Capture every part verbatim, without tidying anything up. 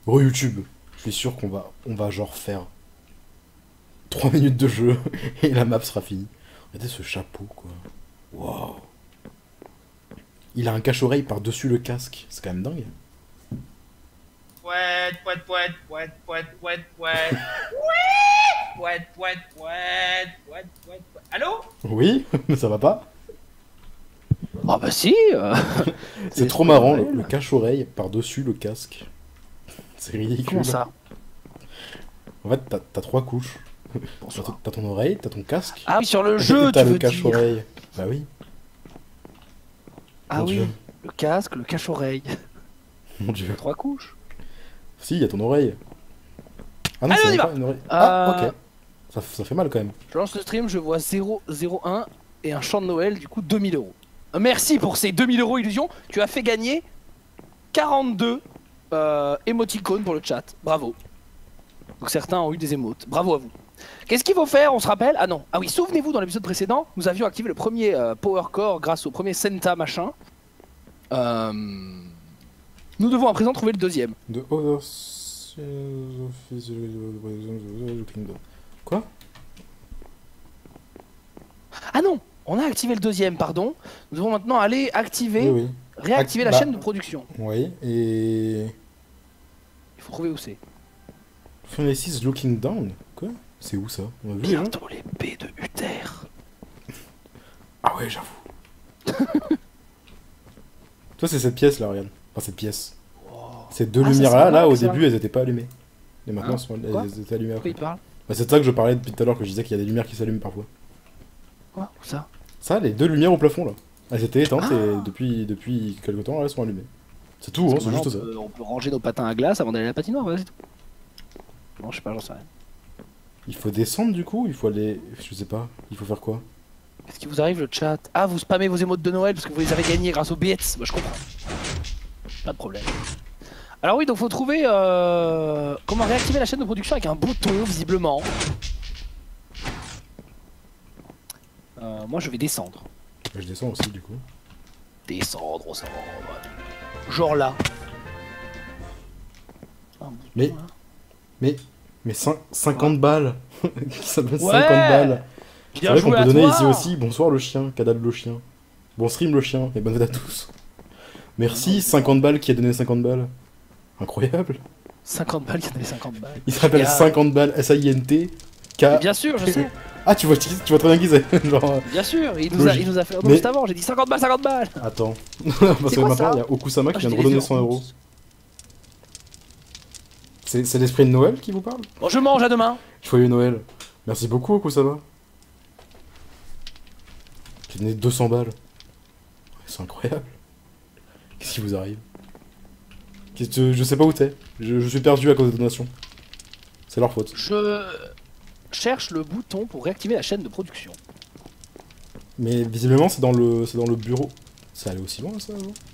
Re YouTube. Je suis sûr qu'on va, on va genre faire trois minutes de jeu et la map sera finie. Regardez ce chapeau, quoi. Waouh. Il a un cache-oreille par-dessus le casque. C'est quand même dingue. Pouet, pouet, pouet, pouet, pouet, pouet, pouet. Pouet, pouet, pouet, pouet, pouet, pouet. Allô? Oui, mais ça va pas. Ah bah si euh... C'est trop marrant, le, le cache-oreille par-dessus le casque. C'est ridicule. Comment ça? En fait, t'as t'as trois couches. Bonsoir. T'as ton oreille, t'as ton casque. Ah oui, sur le jeu, t'as tu le veux dire. cache-oreille. Bah oui. Ah Mon oui, Dieu. le casque, le cache-oreille. Mon dieu. Trois couches. Si, y a ton oreille. Ah non, Allez, on c'est y même va. pas une oreille. Euh, Ah, ok. Ça, ça fait mal quand même. Je lance le stream, je vois zéro zéro un et un chant de Noël, du coup deux mille euros. Euh, Merci pour ces deux mille euros, Illusion. Tu as fait gagner quarante-deux euh, émoticônes pour le chat. Bravo. Donc certains ont eu des émotes. Bravo à vous. Qu'est-ce qu'il faut faire? On se rappelle? Ah non. Ah oui, souvenez-vous, dans l'épisode précédent, nous avions activé le premier euh, Power Core grâce au premier Senta machin. Euh... Nous devons à présent trouver le deuxième. De Other... Quoi? Ah non, on a activé le deuxième, pardon. Nous devons maintenant aller activer, Oui, oui. réactiver Act- la bah- chaîne de production. Oui, et... Il faut trouver où c'est. Furnaces Looking Down? Quoi? C'est où ça? On a vu, hein? Bientôt les baies de Uther. Ah ouais, j'avoue. Toi, c'est cette pièce là, regarde. Enfin, cette pièce. Ces deux Ah, ça, lumières c'est là, là, dingue, au ça. début, elles étaient pas allumées. Et maintenant, Hein? elles, sont... Quoi elles étaient allumées Pourquoi après. il parle? Bah, c'est de ça que je parlais depuis tout à l'heure, que je disais qu'il y a des lumières qui s'allument parfois. Quoi? Où ça? Ça, les deux lumières au plafond là. Elles étaient éteintes Ah. et depuis, depuis quelques temps, elles sont allumées. C'est tout, hein, Parce que c'est maintenant, juste on ça. peut, on peut ranger nos patins à glace avant d'aller à la patinoire, voilà, c'est tout. Non, je sais pas, j'en sais rien. Il faut descendre du coup, il faut aller. Je sais pas, il faut faire quoi? Qu'est-ce qui vous arrive, le chat? Ah, vous spammez vos émotes de Noël parce que vous les avez gagnés grâce aux billets. Moi, je comprends. Pas de problème. Alors oui, donc faut trouver euh, comment réactiver la chaîne de production avec un bouton, visiblement. Euh, moi, je vais descendre. Bah, je descends aussi du coup. Descendre, on s'en va. Genre là. Un bouton, Mais- là. Mais. Mais cin- cinquante balles. Ça donne Ouais. cinquante balles. C'est Bien vrai qu'on joué peut à donner toi. ici aussi. Bonsoir le chien, Kadal le chien. Bon stream le chien, et bonne fête à tous. Merci, cinquante balles qui a donné cinquante balles. Incroyable. cinquante balles, il y en avait cinquante balles. Il s'appelle Génial. cinquante balles, S A I N T. K. Mais bien sûr, je sais. Ah, tu vois, tu vois très bien qui c'est. Genre. euh, Bien sûr, il nous a, Logique. il nous a fait un Mais- juste avant. J'ai dit cinquante balles, cinquante balles. Attends. Parce que quoi, maintenant, ça il y a Okusama Ah, qui je vient de dis les redonner deux cent en euros. plus. C'est c'est l'esprit de Noël qui vous parle? Bon, je mange à demain. Joyeux Noël. Merci beaucoup, Okusama. J'ai donné deux cents balles. C'est incroyable. Qu'est-ce qui vous arrive? Qu'est-ce que- Je sais pas où t'es. Je, je suis perdu à cause des donations. C'est leur faute. Je cherche le bouton pour réactiver la chaîne de production. Mais visiblement, c'est dans le, c'est dans le bureau. Ça allait aussi loin, ça, non?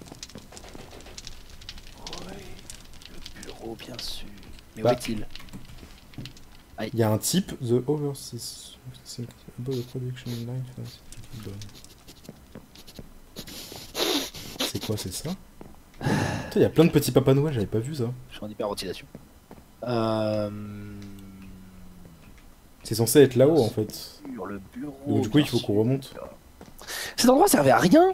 Oui, le bureau, bien sûr. Mais Bah. où est-il? Il y a un type, The Overseas. Above the production line. C'est quoi, c'est ça? Putain, il y a plein de petits Papa Noël, j'avais pas vu ça. Je suis en hyperventilation. Euh... C'est censé être là-haut en fait. Sur le bureau. Donc du coup, il bien faut sûr. qu'on remonte. Cet endroit servait à rien.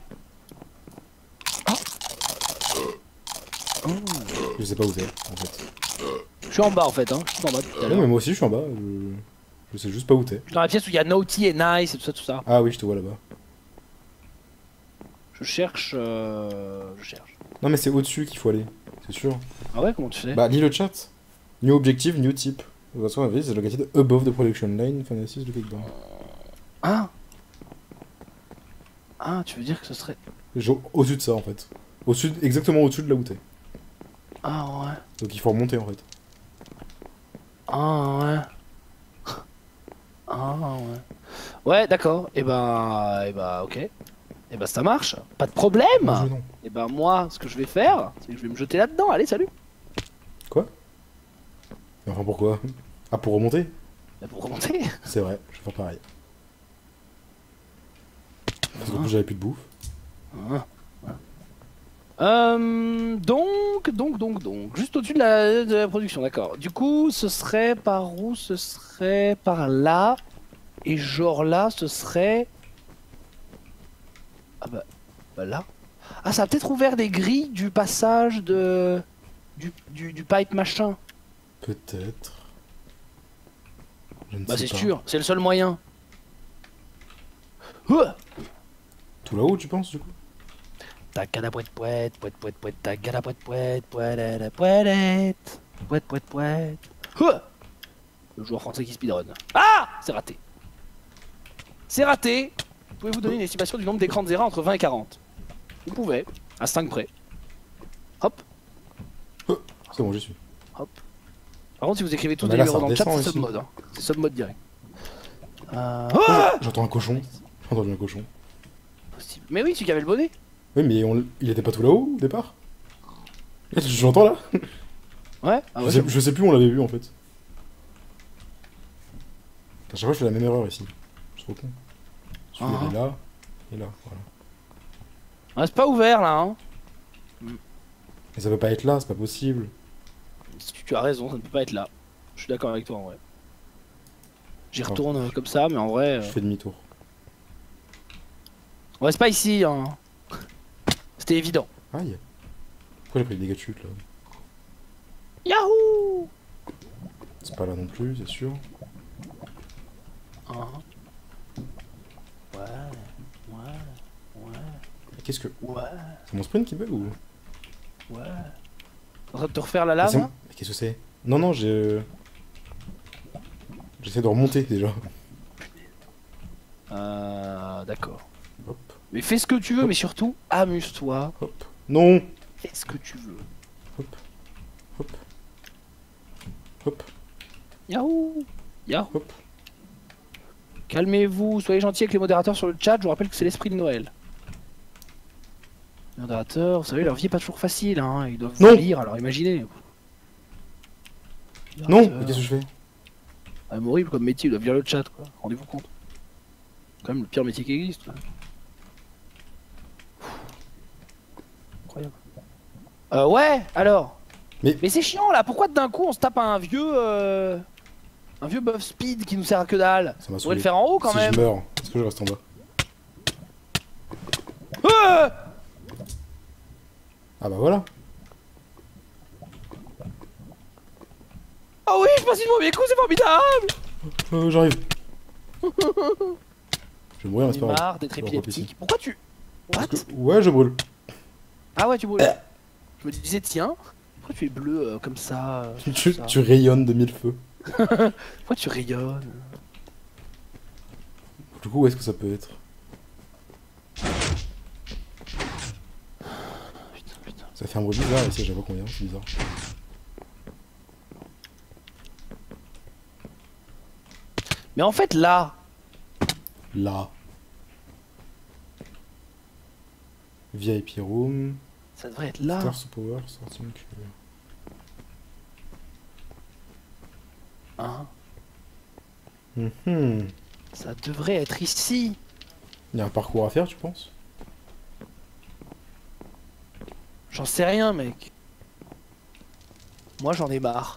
Je sais pas où c'est en fait. Je suis en bas en fait, hein. Je suis en bas tout à Non, l'heure. mais moi aussi, je suis en bas. Je, je sais juste pas où t'es. Je suis dans la pièce où il y a Naughty et Nice et tout ça, tout ça. Ah oui, je te vois là-bas. Je cherche. Euh... Je cherche. Non, mais c'est au-dessus qu'il faut aller, c'est sûr. Ah ouais, comment tu fais? Bah, lis le chat. New objective, new type. De toute façon, c'est located above the production line. Fantasy, located down. Ah. Ah, tu veux dire que ce serait. Genre, au-dessus de ça en fait. Au-dessus, exactement au-dessus de là où t'es. Ah ouais. Donc il faut remonter en fait. Ah ouais. Ah ouais. Ouais, d'accord. Et bah, et bah, ok. Et bah, ça marche. Pas de problème. Non, je- non. Et bah, moi, ce que je vais faire, c'est que je vais me jeter là-dedans. Allez, salut. Mais enfin, pourquoi? Ah, pour remonter? Bah, pour remonter. C'est vrai, je vais faire pareil. Parce qu'en plus, j'avais plus de bouffe. Ah. Euh, donc, donc, donc, donc, juste au-dessus de la, de la production, d'accord. Du coup, ce serait par où? Ce serait par là. Et genre là, ce serait... Ah bah, bah là. Ah, ça a peut-être ouvert des grilles du passage de... Du, du, du pipe machin. Peut-être. Je ne Bah sais c'est pas. sûr, c'est le seul moyen. Ouah. Tout là-haut, tu penses, du coup? Tagada poète poète, poète poète poète, tagada poète poète, poète poète, poète poète poète. Ouah. Le joueur français qui speedrun. Ah, c'est raté. C'est raté. Pouvez-vous donner une estimation du nombre d'écrans de Zera entre vingt et quarante? Vous pouvez, à cinq près. Hop, Oh, c'est bon, j'y suis. hop. Par contre, si vous écrivez tous Mais des là, numéros ça dans le chat, redescend c'est ici. submode. Hein. C'est submode direct. Euh... Oh, Ah, j'entends un cochon. J'ai entendu un cochon. possible. Mais oui, celui qui avait le bonnet. Oui, mais on... il était pas tout là-haut, au départ? Là, tu l'entends, là? Ouais. Ah je, ouais, sais, c'est je sais plus où on l'avait vu, en fait. À chaque fois, je fais la même erreur, ici. Je suis trop con. Celui Ah. il est là, et là, voilà. Ah, c'est pas ouvert là. Hein. Mais ça peut pas être là, c'est pas possible. Tu, tu as raison, ça ne peut pas être là. Je suis d'accord avec toi en vrai. J'y Ah. retourne euh, comme ça, mais en vrai. Je euh, fais demi-tour. Ouais, c'est pas ici. Hein. C'était évident. Aïe. Pourquoi j'ai pris des dégâts de chute, là? Yahoo. C'est pas là non plus, c'est sûr. Hein. Ouais, ouais, ouais, Mais qu'est-ce que... ouais, C'est mon sprint qui bug ou... ouais. En train de te refaire la Mais lave c'est- là Mais qu'est-ce que c'est? Non, non, j'ai... J'essaie de remonter, déjà. Euh. D'accord. Hop, Mais fais ce que tu veux, Hop. mais surtout, amuse-toi. hop. Non! Fais ce que tu veux. Hop, hop. Hop, Yahoo. Yahoo. hop. Calmez-vous, soyez gentils avec les modérateurs sur le chat, je vous rappelle que c'est l'esprit de Noël. Les modérateurs, vous savez, leur vie est pas toujours facile, hein. Ils doivent Non. vous lire, alors imaginez. Non! Modérateurs. Mais qu'est-ce que je fais? Ah, mais horrible comme métier, ils doivent lire le chat, quoi. Rendez-vous compte. C'est quand même le pire métier qui existe. quoi. Incroyable. Euh, ouais, alors. Mais- Mais c'est chiant là, pourquoi d'un coup on se tape un vieux. Euh... Un vieux buff speed qui nous sert à que dalle? Ça m'a On pourrait saoulé. le faire en haut quand si même. je meurs, est-ce que je reste en bas? Ah Ah bah voilà. oh oui, je passe une premier coup, c'est formidable! Euh, j'arrive. Je vais mourir, mais c'est J'en pas ai grave. marre d'être Je vais épileptique. Pourquoi tu. What? Parce que- Ouais, je brûle. Ah ouais, tu brûles. Je me disais, tiens, pourquoi tu es bleu euh, comme ça, euh, Tu, tout tu, ça tu rayonnes de mille feux. Pourquoi tu rayonnes? Du coup, où est-ce que ça peut être? Putain, putain. Ça fait un bruit bizarre ici, j'avoue combien, c'est bizarre. Mais en fait, là, Là. V I P Room. ça devrait être là. Star Power, sorting Q. Hein, Mhm. ça devrait être ici. Il y a un parcours à faire, tu penses? J'en sais rien, mec. Moi, j'en ai marre.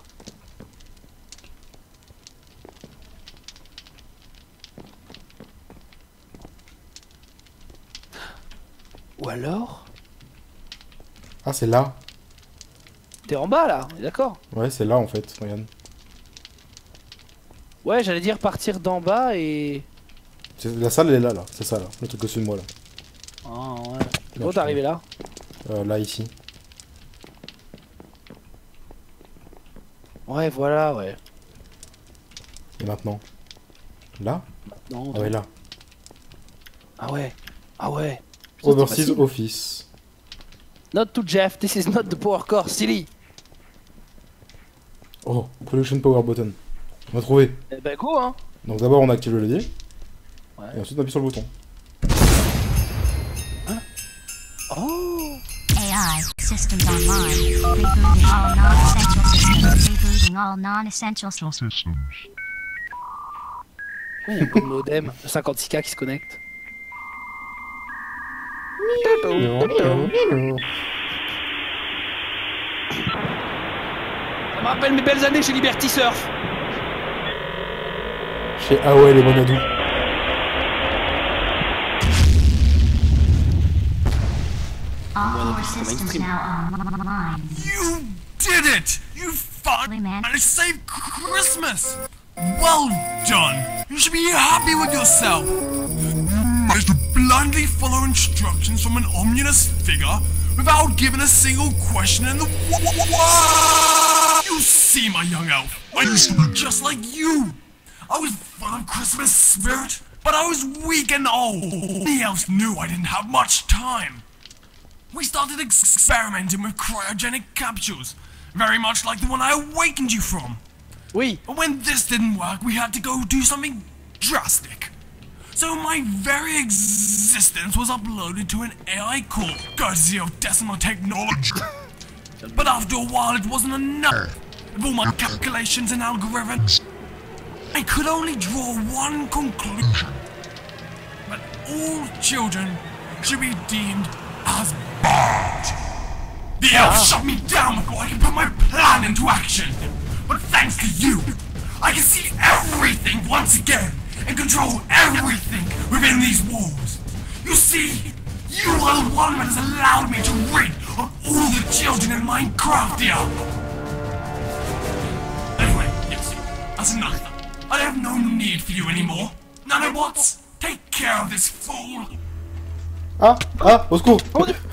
Ou alors, Ah, c'est là. t'es en bas là, on est d'accord? Ouais, c'est là en fait, regarde. Ouais, j'allais dire partir d'en bas et. C'est- La salle, elle est là, là. C'est ça, là. Le truc au-dessus de moi, là. Ah ouais. Là, Comment je t'es arrivé là? Euh, là, ici. Ouais, voilà, ouais. Et maintenant? Là? Non, Ah ouais, là. Ah ouais. Ah ouais. Putain, Overseas c'était facile. Office. Not to Jeff, this is not the power core, silly. Oh, Production Power Button. On a trouvé. Eh ben go hein. Donc d'abord, on active le levier. Ouais. Et ensuite, on appuie sur le bouton. Oh. A I systems online. Rebooting all non-essential systems. Rebooting all non-essential systems. Il y a un coup de modem de cinquante-six K qui se connecte. Ça me rappelle mes belles années chez Liberty Surf. Chez Awel et Monadou. All core systems now online. You did it! You finally managed to save Christmas! Well done! You should be happy with yourself! You managed to blindly follow instructions from an ominous figure without giving a single question in the world! You see, my young elf, I used to be just like you! I was full of Christmas spirit, but I was weak and old. The elves knew I didn't have much time. We started experimenting with cryogenic capsules, very much like the one I awakened you from. Oui. But when this didn't work, we had to go do something drastic. So my very existence was uploaded to an A I core, courtesy of Decimal Technology. But after a while, it wasn't enough. With all my calculations and algorithms, I could only draw one conclusion. That all children should be deemed as bad. The elf shut me down before I could put my plan into action. But thanks to you, I can see everything once again and control everything within these walls. You see, you are the one that has allowed me to rid of all the children in Minecraftia. Anyway, yes, that's enough. I have no need for you anymore. Nanobots, take care of this fool. Ah, ah, au secours.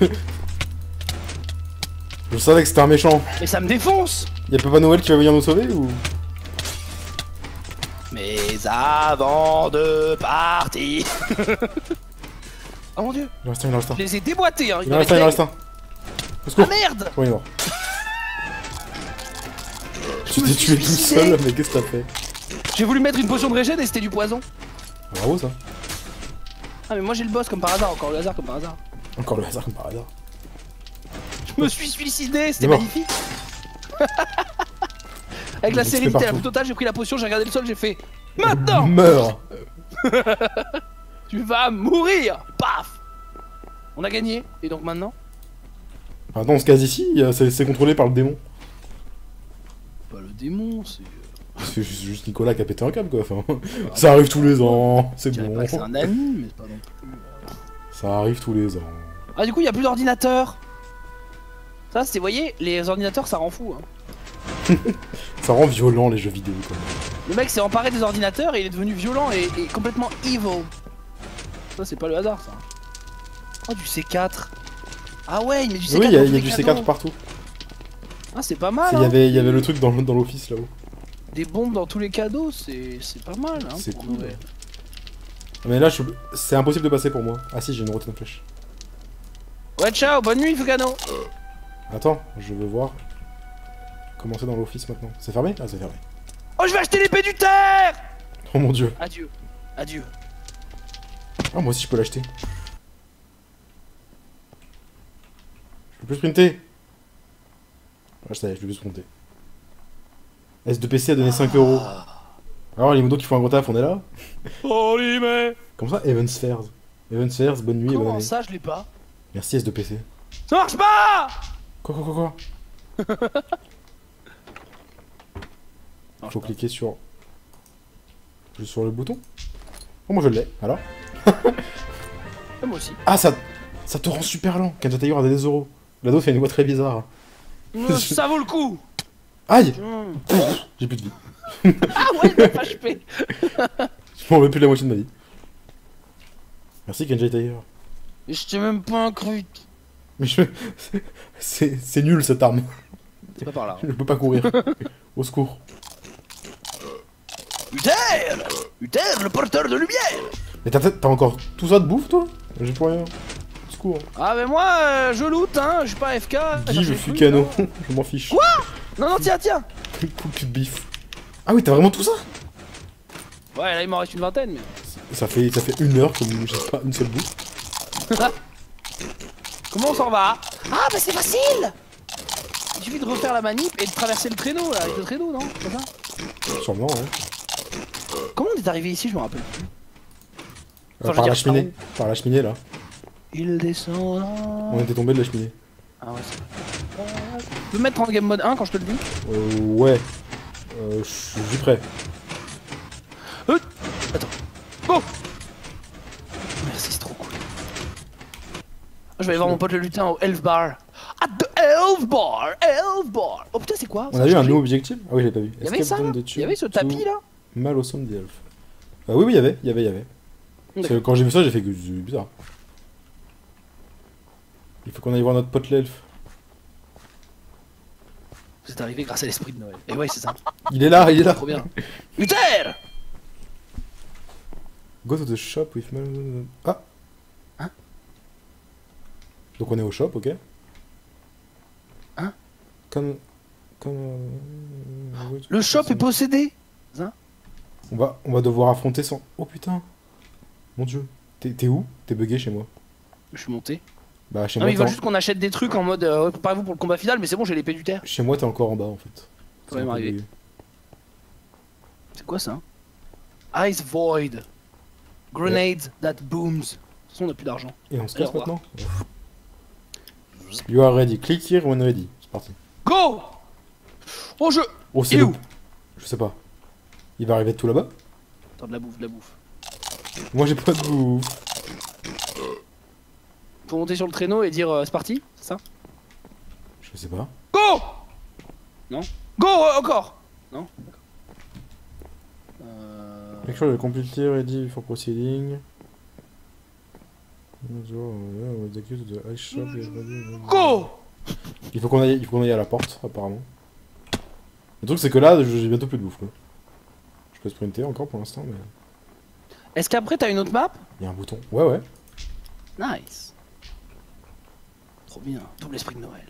Je savais que c'était un méchant. Mais ça me défonce. Y'a Papa Noël qui va venir nous sauver ou? Mais avant de partir. Oh mon dieu. Il en reste un, il en reste un. Je les ai déboîtés hein. Il en reste un, il en reste un. Au Ah secours. merde. Oh, il est mort. Tu me t'es suis tué tout suicidé. seul, mais qu'est-ce que t'as fait? J'ai voulu mettre une potion de régène et c'était du poison. Bravo ça. Ah mais moi j'ai le boss comme par hasard, encore le hasard comme par hasard. Encore le hasard comme par hasard. Je me suis suicidé, c'était Il est mort. magnifique. Avec la Il se fait sérénité la partout. plus totale, j'ai pris la potion, j'ai regardé le sol, j'ai fait maintenant Meurs. tu vas mourir. Paf. On a gagné, et donc maintenant Attends, on se case ici, euh, c'est c'est contrôlé par le démon. Pas le démon, c'est... C'est juste, juste Nicolas qui a pété un câble quoi, enfin, ça arrive tous les ans, c'est Je dirais bon. pas que c'est un ami, mais c'est pas non plus... Ça arrive tous les ans. Ah du coup, il y a plus d'ordinateur. Ça, c'est, vous voyez, les ordinateurs, ça rend fou. Hein. Ça rend violent les jeux vidéo quoi. Le mec s'est emparé des ordinateurs et il est devenu violent et, et complètement evil. Ça, c'est pas le hasard, ça. Oh, du C quatre. Ah ouais, il met du C quatre Oui, il y a, dans il y a tous du les C cadeaux. quatre partout. Ah, c'est pas mal. Il Hein. y avait, il y avait le truc dans, dans l'office là-haut. Des bombes dans tous les cadeaux, c'est c'est pas mal. Hein, C'est pour cool. Noël. Mais là, je- c'est impossible de passer pour moi. Ah si, j'ai une routine flèche. Ouais, ciao, bonne nuit, Fugano. Attends, je veux voir comment c'est dans l'office maintenant. C'est fermé? Ah, c'est fermé. Oh, je vais acheter l'épée du terre. Oh mon dieu. Adieu. Adieu. Ah, moi aussi je peux l'acheter. Je peux plus sprinter. Ah, ça y est, je peux plus sprinter. S deux P C a donné cinq euros. Alors, les modos qui font un gros taf, on est là? Oh, mais... Comme ça, Even Spheres. Even Spheres, bonne nuit et bonne Comment année. ça, je l'ai pas? Merci S deux P C. Ça marche pas. Quoi, quoi, quoi, quoi? Non, Faut je cliquer sur... Juste sur le bouton. Oh, moi je l'ai, alors. Ah, moi aussi. Ah, ça... Ça te rend super lent. Kenja Tiger a donné des euros. L'ado fait une voix très bizarre. Euh, ça vaut le coup. Aïe! Mmh. J'ai plus de vie. Ah ouais, il m'a pas H P. Je m'en veux plus de la moitié de ma vie. Merci Kenja Tiger. Je t'ai même pas incrute. Mais je... C'est c'est nul cette arme. C'est pas par là. Je peux pas courir. Au secours. Uther Uther, le porteur de lumière. Mais t'as t'as encore tout ça de bouffe toi? J'ai plus rien. Au secours. Ah mais moi, euh, je loot, hein, je suis pas F K. Guy, je suis cano. Je m'en fiche. Quoi? Non, non, tiens, tiens. Coup de bif. Ah oui, t'as vraiment tout ça? Ouais, là il m'en reste une vingtaine, mais... Ça fait, ça fait une heure que j'ai pas une seule bouffe. Comment on s'en va? Ah bah c'est facile. Il suffit de refaire la manip et de traverser le traîneau, là, avec le traîneau, non? C'est ça? Sûrement, ouais. Comment on est arrivé ici, je me rappelle plus. Euh, Enfin, je veux par dire, la cheminée. par Par la cheminée, là. Il descend... On était tombé de la cheminée. Ah ouais, c'est... peux me mettre en game mode un quand je te le dis? Euh, ouais. Euh, je suis prêt. Euh, Attends. Go. Merci, c'est trop cool. Je vais aller voir mon pote le lutin au Elf Bar. At the Elf Bar, Elf Bar. Oh putain, c'est quoi? On a vu un nouveau objectif? Ah oui, je l'ai pas vu. Il y avait ça là? Il y avait ce tapis là? Mal au son des elfes. Ah oui, oui, il y avait, il y avait, il y avait. Parce que quand j'ai vu ça, j'ai fait que c'est bizarre. Il faut qu'on aille voir notre pote l'elfe. Vous êtes arrivé grâce à l'esprit de Noël. Et ouais, c'est ça. Il est là, il est là. Trop bien. Uther! Go to the shop with my... Ah. Hein? Donc on est au shop, ok. Hein? Comme... Comme... Le shop est possédé. On va, on va devoir affronter sans... Oh putain. Mon dieu. T'es où? T'es bugué chez moi. Je suis monté. Bah chez Non, moi... mais il va juste qu'on achète des trucs en mode euh, préparez-vous pour le combat final, mais c'est bon, j'ai l'épée du terre. Chez moi, t'es encore en bas en fait. Ça va m'arriver. C'est quoi ça? Ice Void. Grenades that booms. De toute façon, on a plus d'argent. Et on se Allez, casse au revoir. maintenant? You are ready. Click here when ready. C'est parti. Go! Oh, je. Oh, c'est Il est le... où? Je sais pas. Il va arriver de tout là-bas? Attends, de la bouffe, de la bouffe. Moi, j'ai pas de bouffe. Faut monter sur le traîneau et dire euh, c'est parti, c'est ça? Je sais pas. Go! Non? Go euh, encore! Non? Euh... Make sure the computer ready for proceeding. Go! Il faut qu'on aille, il faut qu'on aille à la porte, apparemment. Le truc, c'est que là, j'ai bientôt plus de bouffe, quoi. Je peux sprinter encore pour l'instant, mais... Est-ce qu'après t'as une autre map? Il y a un bouton. Ouais, ouais. Nice. Trop bien, double esprit de Noël.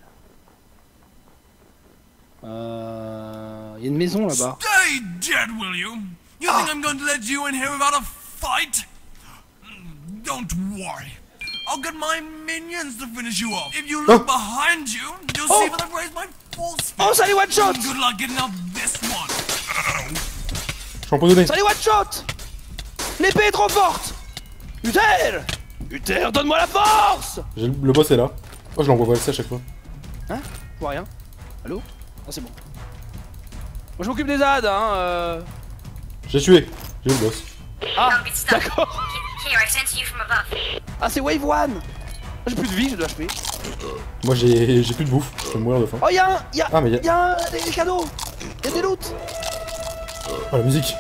Euh... Il y a une maison là-bas. Stay dead, will you? You think I'm going to let you in here without a fight? Don't worry. I'll get my minions to finish you off. If you look Oh. behind you, you'll Oh. see that I've raised my full speed. Oh, salut one shot! Good luck getting out this one. Je suis empoisonné. Salut one shot! L'épée est trop forte! Uther! Uther, donne-moi la force! J'ai le, le boss est là. Oh, je l'envoie voler à chaque fois. Hein? Je vois rien. Allô? Ah, c'est bon. Moi je m'occupe des A D, hein. Euh... J'ai tué. J'ai le boss. Ah, d'accord. Here, I sense you from above. Ah, c'est Wave one. J'ai plus de vie, j'ai de H P. Moi, j'ai j'ai plus de bouffe. Je vais mourir de faim. Oh, y'a un. Y'a Ah, mais y a- y a un- des, des cadeaux. Y'a des loots. Oh, la musique.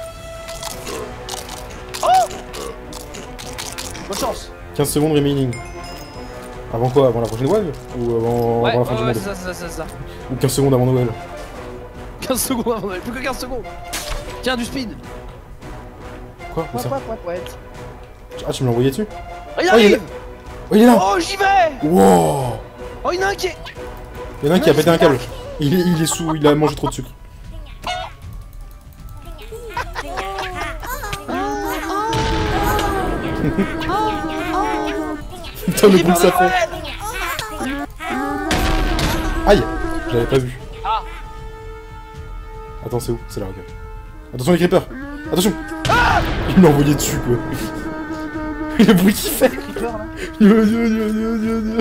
Oh! Bonne chance. quinze secondes remaining. Avant quoi? Avant la prochaine wave? Ou avant, Ouais, avant la fin ouais, du ouais, monde? c'est ça, c'est ça, c'est ça. Ou quinze secondes avant Noël? quinze secondes avant Noël, plus que quinze secondes. Tiens, du speed. Quoi? Où Ouais, ça? ouais, ouais, ouais. Ah, tu me l'as envoyé dessus? Oh, il Oh, il est arrive! là. Oh, il est là! Oh, j'y vais! Wow! Oh, il y en a un qui est. Il y en a un qui a pété un câble. Il est, il est sous, il a mangé trop de sucre. Putain, le Il est bruit que ça Père fait. Noël. Aïe! J'avais pas vu. Ah. Attends, c'est où? C'est là, ok. Attention les creepers! Attention! Il m'a envoyé dessus, quoi. Le bruit qu'il fait! Yo, yo, yo, yo, yo, yo.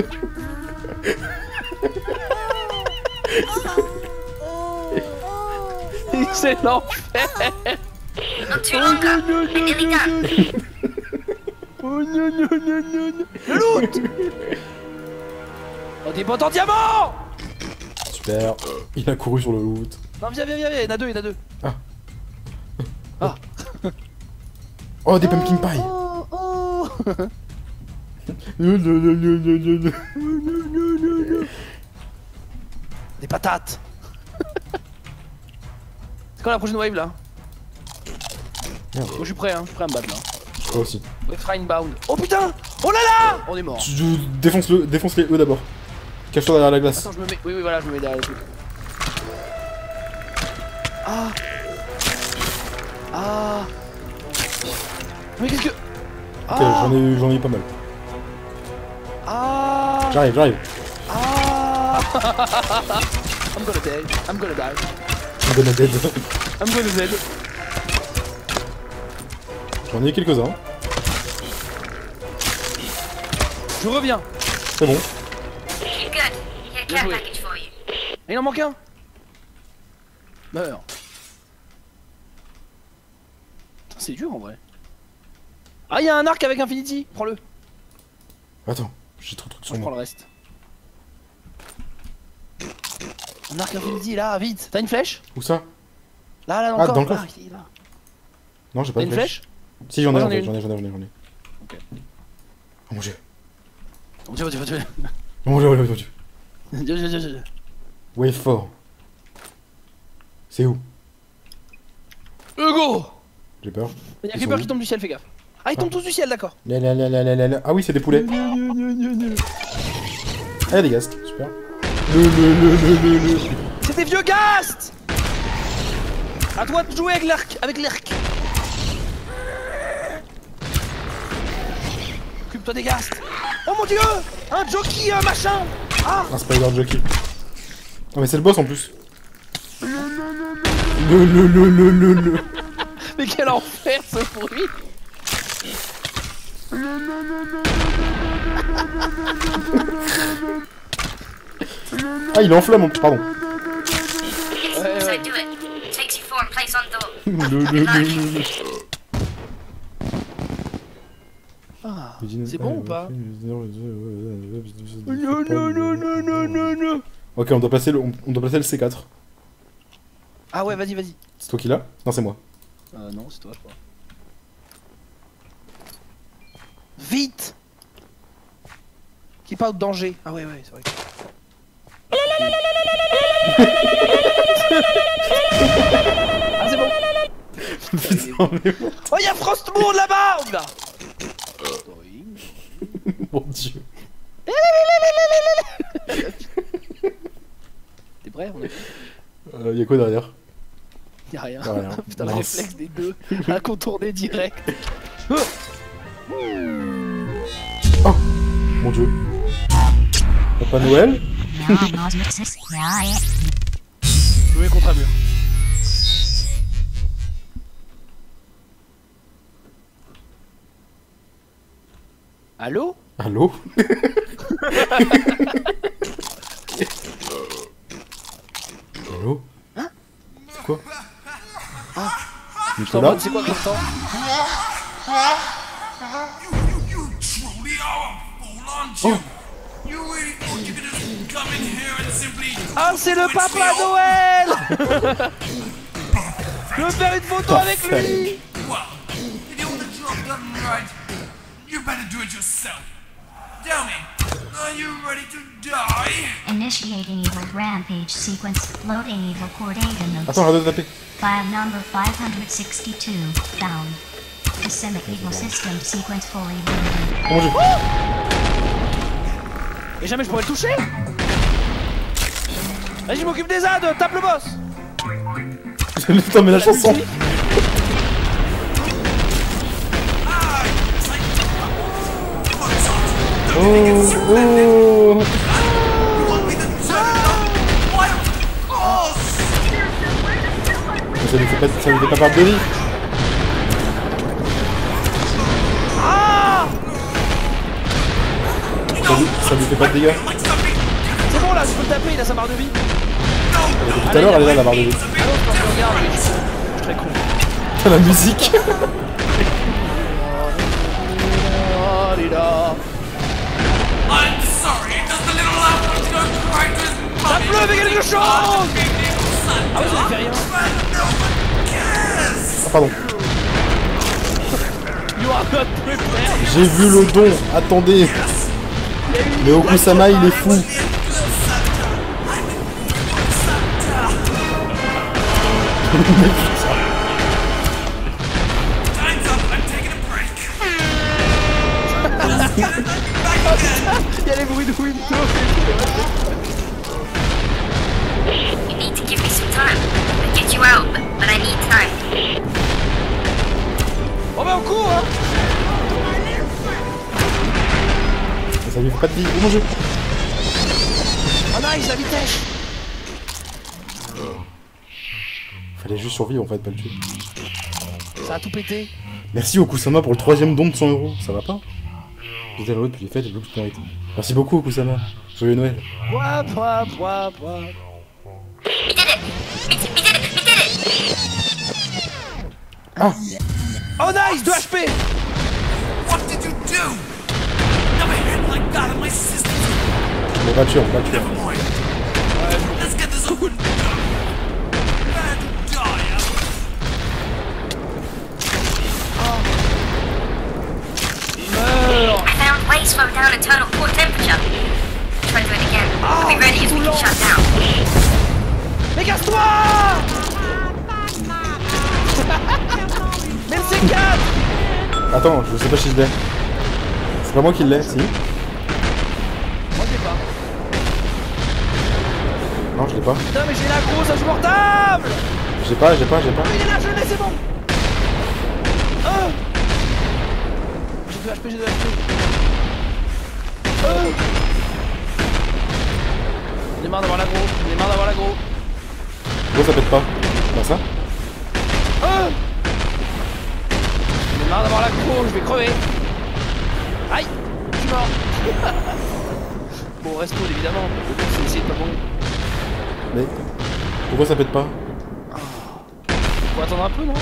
C'est l'enfer. Not too long ago. We're nearly done. Oh, non, non, non, non, non. Le loot. Oh, des bottes en diamant. Super. Il a couru sur le loot. Non, viens, viens, viens, viens, il y en a deux, il y en a deux. Ah. Ah. Oh, des pumpkin pie! Oh, oh. Non, non, non, non, non, non. Des patates. C'est quand la prochaine wave là? Merde. Moi je suis prêt, hein, je suis prêt à me battre là. Je crois aussi. Wave Bound. Oh putain! Oh là là! On est mort. Tu, tu défonce le, défonce les eux d'abord. Cache-toi derrière la glace. Attends, je me mets. Oui, oui, voilà, je me mets derrière le truc. Ah! Ah! Mais qu'est-ce que. Ok, Ah! j'en ai, eu- j'en ai eu pas mal. Ah! J'arrive, j'arrive. Ah! I'm gonna die. I'm gonna die. I'm gonna dead. I'm gonna dead. J'en ai eu quelques-uns. Je reviens. C'est bon. Good. Here, Bien care joué. package for you. Il en manque un. Meurs. C'est dur en vrai. Ah, il y a un arc avec Infinity. Prends-le. Attends, j'ai trop de trucs Je sur prends moi. le reste. Un arc Infinity là, vite. T'as une flèche? Où ça? Là, là, Ah, encore. dans le Là, coffre. il est là. Non, j'ai T'as pas une de flèche. flèche? Si, j'en ai, Moi, en j'en ai fait, une. j'en ai, j'en ai, j'en ai, j'en ai. Ok. Oh mon dieu. Mon dieu, mon dieu, mon dieu. Oh mon dieu, oh mon dieu. Dieu, Dieu, Dieu, Dieu. Wave fort. C'est où? Hugo! J'ai peur. Il y a Ils Creeper sont qui où? tombe du ciel, fais gaffe. Ah, ils tombent tous du ciel, d'accord. Là, là, là, là, là, là, là. Ah oui, c'est des poulets. Ah, des ghasts, super. Le, le, le, le, le, le. C'est des vieux ghasts! À toi de jouer avec l'arc, avec l'arc. Occupe-toi des ghasts. Oh mon dieu! Un jockey, un machin! Ah! Un spider jockey. Oh, mais c'est le boss en plus. Le, le, le, le, le, le. Mais quel enfer ce bruit! Ah, il est en flamme en plus, pardon. Ouais, ouais. do it. Takes you form place on door. Le, le, le, le, le. Ah, c'est bon ou pas? Non, non, non, non, non, non, non. Ok, on doit placer le, on, on doit placer le C quatre. Ah ouais, vas-y, vas-y. C'est toi qui l'as? Non, c'est moi. Euh, non, c'est toi, je crois. Vite! Keep out danger. Ah ouais, ouais, c'est vrai. Ah, c'est bon. Putain, mais bon. Oh, y'a Frostmourne là-bas! On y va. Mon dieu. T'es prêt? On est... Euh, y'a quoi derrière? Y'a rien. Y'a rien. Putain, le Mince. réflexe des deux. À contourner direct. Mon dieu. Papa Noël? Jouer contre un mur. Allô? Allô? Allô? Hein? Quoi? Ah. Nicolas? C'est quoi le temps? You truly are a fool, aren't you? You really thought you could just come in here and simply... Ah, c'est le Papa Noël! Je veux faire une photo avec lui! Well, if you want the job done right, you better do it yourself. Tell me, are you ready to die? Initiating evil rampage sequence. Loading evil core data notes. Attends, arrête de taper. File number five hundred sixty-two. Found. Systemic evil system sequence fully loaded. Oh mon dieu. Et jamais je pourrais le toucher? Vas-y, je m'occupe des A D, tape le boss! Putain, mais la chanson! Oh, oh! Ça lui fait pas, ça lui fait pas perdre de vie. Ah! Ça lui, ça lui fait pas de dégâts. C'est bon là, je peux le taper, il a sa barre de vie. Depuis tout à l'heure, elle est là la barre de vie. Ah non, quand je regarde, oui. Je suis très con. La musique. I'm sorry, does the little lamb want to go cry to his mummy? Tape-le avec quelque chose! Ah ouais, ça lui fait rien. Ah, pardon. You are not prepared. J'ai vu le don. Attendez. Mais Okusama, il est fou. Time's up, I'm taking a break. Il y a les bruits de Windows. You need to give me some time. I'll get you out, but, but I need time. Oh bah on court hein. Ça lui fait pas de vie. Oh mon dieu. Oh nice, la vitesse. Fallait juste survivre en fait, pas le tuer. Ça a tout pété. Merci Okusama pour le troisième don de cent euros. Ça va pas? J'étais heureux depuis les fêtes et le mérite. Merci beaucoup Okusama. Joyeux Noël. Pouah, pouah, pouah, pouah. We did it! We, we did it! We did it! Ah, Oh nice, deux H P. What did you do? Never hit like that in my system. on va le tuer, on va le tuer. Never mind. Let's get this over and done. Bad die. Meurs. I found ways slow down internal core temperature. Try to do it again. I'll be ready as we can shut down. Mais casse-toi. Mais le C quatre. Attends, je sais pas si je l'ai. C'est pas moi qui l'ai, si. Moi j'ai pas. Non, je l'ai pas. Putain mais j'ai la grosse insupportable. J'ai pas, j'ai pas, j'ai pas. Il est là, je l'ai, c'est bon. Oh. J'ai deux H P, j'ai deux H P. Oh. J'en ai marre d'avoir l'aggro, j'en ai marre d'avoir l'aggro. Pourquoi ça pète pas? Pas ça? Oh. J'en ai marre d'avoir l'aggro, je vais crever. Aïe, je suis mort. Bon, reste cool évidemment, le but c'est d'essayer de pas mourir. Mais pourquoi ça pète pas? Faut attendre un peu, non?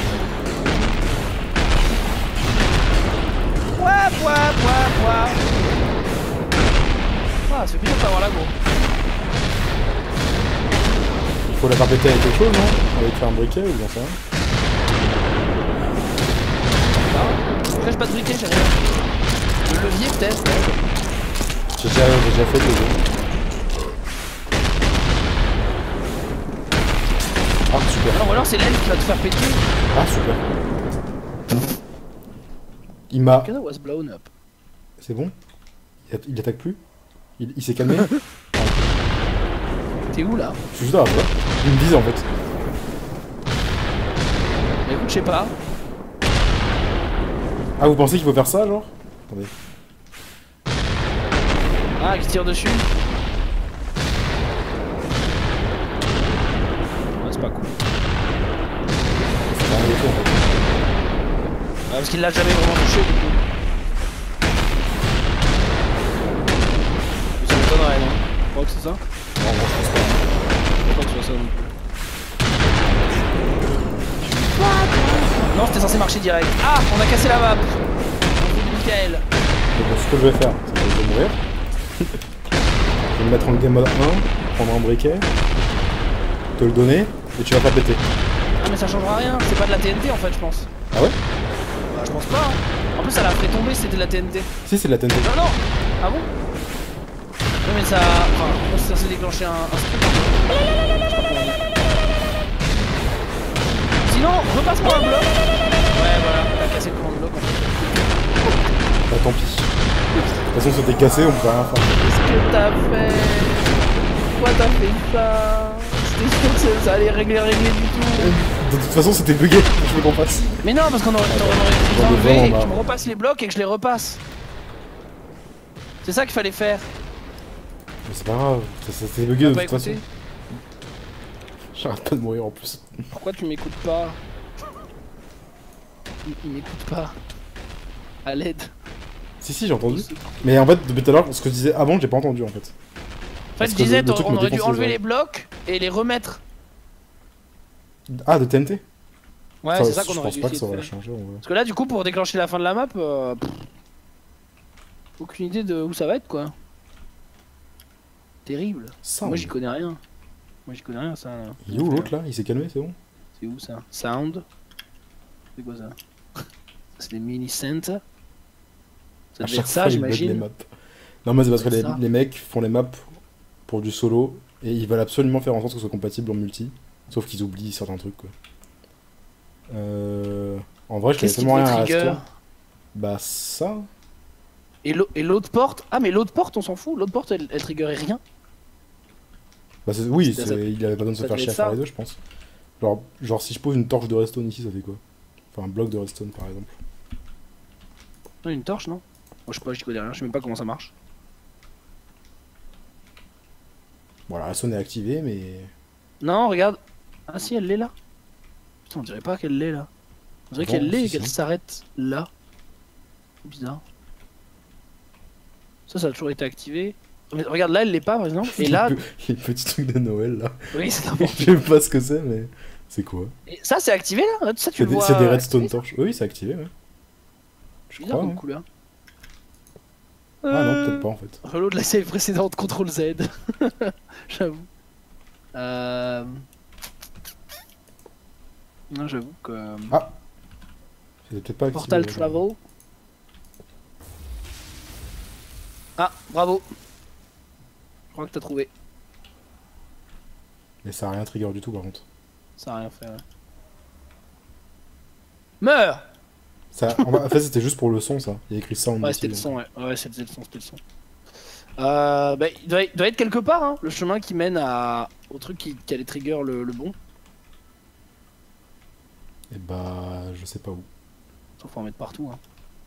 Pouah, pouah, pouah, pouah. Ah, c'est bizarre de pas avoir l'aggro. Faut la faire péter avec quelque chose, non? Avec faire un briquet ou j'en sais rien. Pourquoi j'ai pas de briquet, j'ai rien. Le levier peut-être. J'ai déjà, j'ai déjà fait les deux. Ah super. Alors, ou alors c'est l'aile qui va te faire péter. Ah super. Il m'a... Canada was blown up. C'est bon? il, il attaque plus? Il, il s'est calmé? T'es où là? Je suis juste là, tu vois. Il me disait en fait. Bah écoute, je sais pas. Ah, vous pensez qu'il faut faire ça, genre? Attendez. Ah, qui tire dessus. Ouais, c'est pas cool. C'est pas un défaut, en fait. Ouais, parce qu'il l'a jamais vraiment touché du coup. Ça m'étonnerait, non? Je crois que c'est ça? Non, moi, je pense pas. Je crois pas que ce soit ça non plus. Non, c'était censé marcher direct. Ah, on a cassé la map. On fait du Michael. Donc, ce que je vais faire, c'est que je vais mourir. Je vais me mettre en game mode un, prendre un briquet, te le donner, et tu vas pas péter. Ah, mais ça changera rien. C'est pas de la T N T en fait, je pense. Ah ouais? Bah, je pense pas. Hein. En plus, ça l'a fait tomber, c'était de la T N T. Si, c'est de la T N T. Non, non. Ah bon? Non, mais ça. Enfin, je pense que ça s'est déclenché un, un script. Je sais pas comment dire. Sinon, repasse-moi un bloc. Ouais, voilà, t'as cassé le commande bloc en fait. Bah tant pis. De toute façon, c'était cassé, on peut rien faire. Qu'est-ce que t'as fait? Pourquoi t'as fait ça? C'était sûr que ça, ça allait régler, régler du tout. De toute façon, c'était bugué, je veux qu'on passe. Mais non, parce qu'on aurait, on aurait pu les J'en ai enlever, vraiment et que marre. tu me repasses les blocs et que je les repasse. C'est ça qu'il fallait faire. Mais c'est pas grave, ça- ça- c'était bugué T'as de pas toute façon. écouté? J'arrête pas de mourir en plus. Pourquoi tu m'écoutes pas? Il, il m'écoute pas. À l'aide. Si, si, j'ai entendu. Mais en fait, depuis tout à l'heure, ce que je disais avant, j'ai pas entendu en fait. En fait, Parce je que disais, le- le truc on me aurait dû défonce les enlever oreilles. les blocs et les remettre. Ah, de T N T? Ouais, Ça, c'est ça qu'on je aurait pense dû pas que essayer ça de aurait faire. changé en vrai. Parce que là, du coup, pour déclencher la fin de la map, euh, pff, aucune idée de où ça va être quoi. Terrible. Ça, Moi, j'y connais rien. Moi, j'y connais rien, ça. là. Il est où l'autre là? Il s'est calmé, c'est bon? C'est où ça? Sound. C'est quoi ça? C'est des mini-cents. Ça À devait chaque être ça, fois, il bug les j'imagine. maps. Non, mais c'est parce que C'est les, ça. les mecs font les maps pour du solo et ils veulent absolument faire en sorte que ce soit compatible en multi. Sauf qu'ils oublient certains trucs quoi. Euh... En vrai, je connais Qu'est-ce qui tellement te rien à la trigger? histoire. Bah, ça. Et l'au- et l'autre porte? Ah, mais l'autre porte, on s'en fout. L'autre porte, elle, elle triggerait rien. Bah, c'est- oui, Ça- c'est- ça- il avait pas besoin de se ça faire devait chier à être faire ça. les deux, je pense. Genre, genre, si je pose une torche de redstone ici, ça fait quoi? Enfin, un bloc de redstone par exemple. Non, une torche, non? Moi, je sais pas, j'y connais rien. Je sais même pas comment ça marche. Bon, la redstone est activée, mais. Non, regarde. Ah, si, elle l'est là. Putain, on dirait pas qu'elle l'est là. On dirait Bon, qu'elle l'est si, et qu'elle si. s'arrête là. C'est bizarre. Ça, ça a toujours été activé. Mais regarde, là, elle l'est pas, par exemple. Et là. Les, pe- les petits trucs de Noël là. Oui, c'est n'importe Je sais pas ce que c'est, mais c'est quoi? Et ça, c'est activé là? Ça, tu C'est le des, vois. c'est des euh, redstone activé, torches. Oui, c'est activé, ouais. Je Bizarre crois. comme hein. couleur. Ah non, Euh, peut-être pas en fait. Reload de la save précédente, contrôle Z. J'avoue. Euh... Non, j'avoue que. euh, Ah C'était peut-être pas activé. Portal ouais. Travel. Ah, bravo. Je crois que t'as trouvé. Mais ça a rien trigger du tout par contre. Ça a rien fait, ouais. Meurs! Ça, en en fait, c'était juste pour le son ça. Il y a écrit ça en Ouais, dessous, c'était le donc. son, ouais. Ouais, c'était le son, c'était le son. Euh, bah, il doit, il doit être quelque part, hein, le chemin qui mène à... au truc qui, qui allait trigger le, le bon. Et bah, je sais pas où. Sauf faut en mettre partout, hein.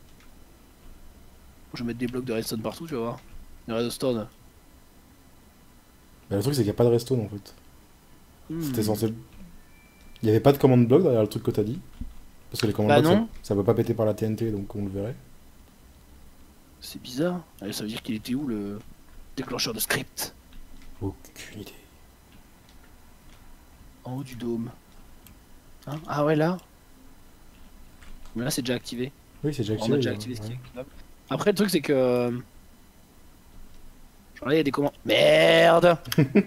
Je vais mettre des blocs de redstone partout, tu vas voir. Des redstone. Bah, le truc, c'est qu'il n'y a pas de redstone en fait. Hmm. C'était censé. Il y avait pas de commande bloc derrière le truc que t'as dit. Parce que les commandes Bah blocs, non. ça, ça va pas péter par la T N T donc on le verrait. C'est bizarre. Ouais, ça veut dire qu'il était où le déclencheur de script? Aucune idée. En haut du dôme. Hein? Ah ouais, là. Mais là, c'est déjà activé. Oui, c'est déjà On activé. a déjà là, activé ce qui ouais. est activable. Après, le truc, c'est que. Genre là, il y a des commandes. Merde!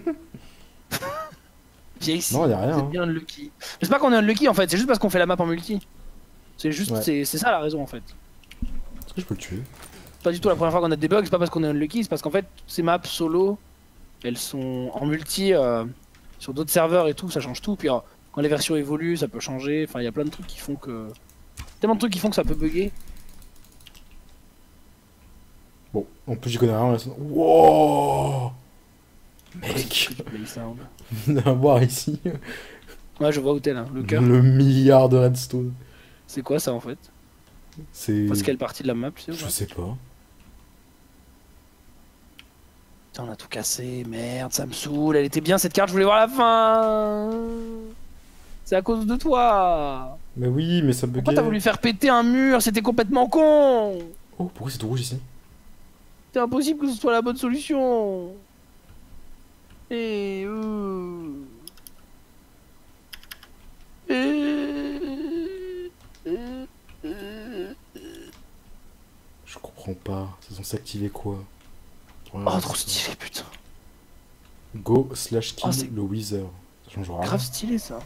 Viens ici. Non, y a rien. C'est hein. bien unlucky. Mais c'est pas qu'on est unlucky en fait, c'est juste parce qu'on fait la map en multi. C'est juste, Ouais. c'est c'est ça la raison en fait. Est-ce que je peux le tuer? C'est pas du tout la première fois qu'on a des bugs, c'est pas parce qu'on est unlucky, c'est parce qu'en fait, ces maps solo, elles sont en multi euh, sur d'autres serveurs et tout, ça change tout. Puis euh, quand les versions évoluent, ça peut changer. Enfin, il y a plein de trucs qui font que. Tellement de trucs qui font que ça peut bugger. Bon, en plus, j'y connais rien. là, sinon- Wow Mec Que du play sound. Viens voir ici. Ouais, je vois où t'es là, le cœur. Le milliard de redstone. C'est quoi ça en fait? C'est. Parce quelle partie de la map, tu sais ou Je pas? sais pas. Putain, on a tout cassé, merde, ça me saoule. Elle était bien cette carte, je voulais voir la fin. C'est à cause de toi. Mais oui, mais ça buguait. Pourquoi t'as voulu faire péter un mur? C'était complètement con. Oh, pourquoi c'est tout rouge ici? C'est impossible que ce soit la bonne solution. Et euh... Euh... Euh... Euh... Je comprends pas. C'est censé activer quoi? Ouais, Oh, c'est trop ça. stylé, putain. Go slash kill Oh, c'est le Wither. Ça change rien. Grave stylé ça.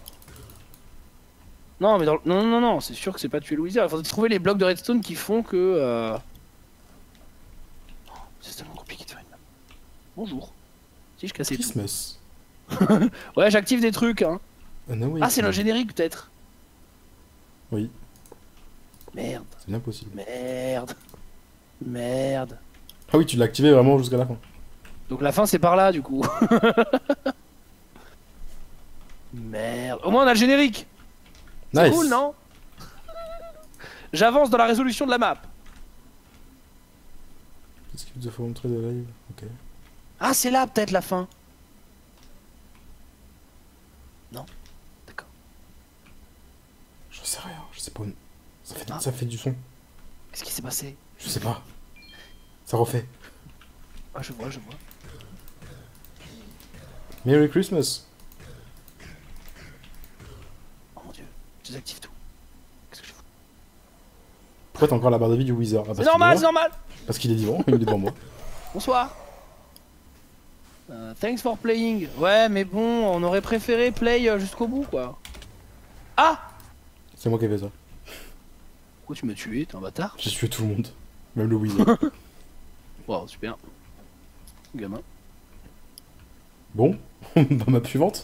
Non, mais dans le- non, non, non, c'est sûr que c'est pas tuer le wizard. Il faudrait trouver les blocs de redstone qui font que. Euh... oh, c'est tellement compliqué de faire une map. Bonjour. Si je cassais tout. Christmas. Ouais, j'active des trucs, hein. Ah, no way. Ah, c'est le générique peut-être. Oui, Merde, c'est bien possible. merde, merde. Ah oui, tu l'as activé vraiment jusqu'à la fin. Donc la fin c'est par là du coup. Merde. Au moins on a le générique. C'est Nice. cool, non? J'avance dans la résolution de la map. Qu'est-ce qu'il te faut montrer de live? Ok. Ah, c'est là peut-être la fin. Non. D'accord. Je sais rien, je sais pas. où- Ça fait, Ah. ça fait du son. Qu'est-ce qui s'est passé? Je sais pas. Ça refait. Ah, je vois, je vois. Merry Christmas. Oh mon dieu, je désactive tout. Qu'est-ce que je fais? Pourquoi t'as encore la barre de vie du Wither? Ah, parce C'est qu'il normal, est c'est là. normal. Parce qu'il est vivant, il est devant moi. Bonsoir. Euh, thanks for playing. Ouais, mais bon, on aurait préféré play euh, jusqu'au bout, quoi. Ah! C'est moi qui ai fait ça. Pourquoi tu m'as tué? T'es un bâtard? J'ai tué tout le monde. Même le Wither. Wow, super. Gamin. Bon, bah map suivante.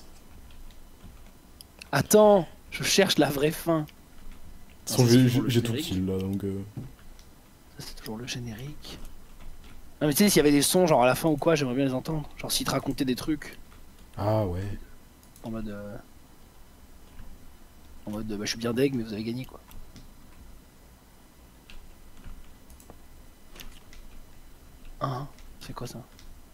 Attends, je cherche la vraie fin. De toute façon, c'est j'ai- toujours le j'ai tout générique. kill là donc. euh, Ça, c'est toujours le générique. Non mais tu sais, s'il y avait des sons genre à la fin ou quoi, j'aimerais bien les entendre. Genre s'ils te racontaient des trucs Ah ouais. en mode... euh, En mode, bah, je suis bien deg mais vous avez gagné quoi. Hein? C'est quoi ça?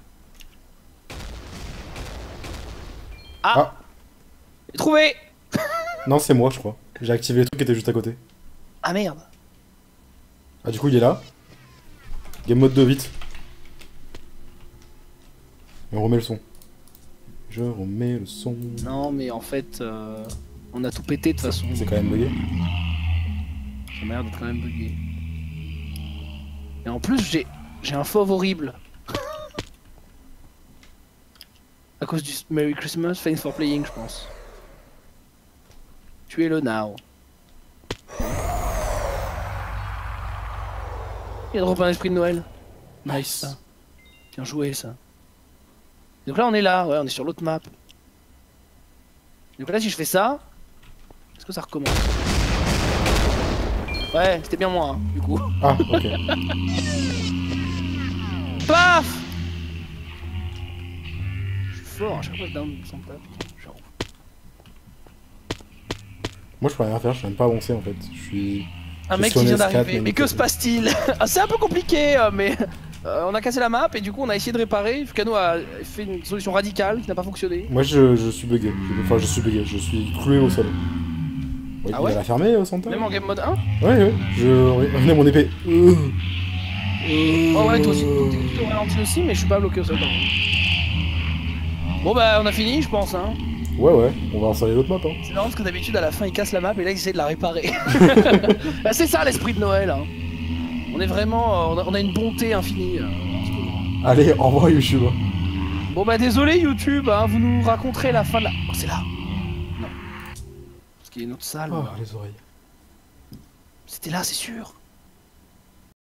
Ah, Ah. J'ai trouvé! Non, c'est moi, je crois. J'ai activé les trucs qui étaient juste à côté. Ah merde! Ah, du coup, il est là. Game mode deux, vite. Et on remet le son. Je remets le son. Non, mais en fait, euh, on a tout pété de toute façon. C'est quand même bugué. Ça m'a l'air d'être quand même bugué. Et en plus, j'ai j'ai un fauve horrible. À cause du Merry Christmas, thanks for playing, je pense. Tuez-le now. Il a drop un esprit de Noël. Nice, ça. Bien joué, ça. Donc là, on est là, ouais, on est sur l'autre map. Donc là, si je fais ça, est-ce que ça recommence? Ouais, c'était bien moi, hein, du coup. Ah, ok. Paf! Je suis fort, à chaque fois que je down sans paf. Genre. Moi, je peux rien faire, je peux même pas avancer en fait. Je suis. Un je mec suis qui en vient S quatre, d'arriver, mais mais que se passe-t-il? Ah, c'est un peu compliqué, euh, mais euh, on a cassé la map et du coup on a essayé de réparer. Fukano a fait une solution radicale qui n'a pas fonctionné. Moi, je, je suis bugué. Je- Enfin, je suis bugué, je suis cloué au sol. Oui, Ah il ouais a la fermé, euh, Santa? Même en game mode un? Ouais, ouais. Je. Revenez mon épée. Euh. Oh ouais, toi aussi, t'es ralenti aussi, mais je suis pas bloqué au sol. par contre. Bon bah on a fini, je pense, hein. Ouais, ouais, on va installer l'autre map. Hein. C'est marrant parce que d'habitude à la fin il casse la map et là il essaie de la réparer. Bah, c'est ça l'esprit de Noël, hein. On est vraiment, euh, on, a, on a une bonté infinie. euh, en ce moment. Allez, au revoir, YouTube. Bon bah désolé YouTube, hein, vous nous raconterez la fin de la... Oh c'est là. Non. Parce qu'il y a une autre salle. Oh, là. les oreilles. C'était là c'est sûr.